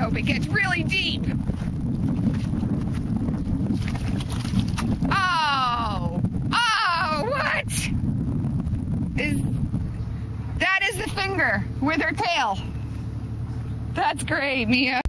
hope it gets really deep. Oh! Oh, what? That is the finger with her tail. That's great, Mia.